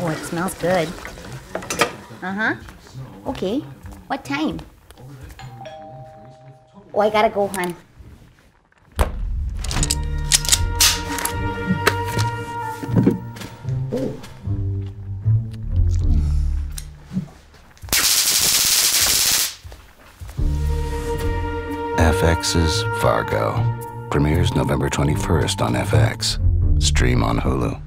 Oh, it smells good. Uh-huh. Okay. What time? Oh, I gotta go, hon. FX's Fargo premieres November 21st on FX. Stream on Hulu.